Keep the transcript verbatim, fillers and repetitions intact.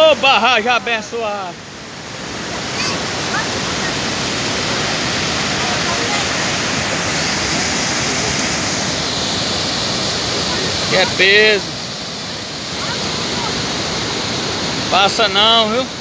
Ô, barragem abençoada. Que é peso. Passa não, viu?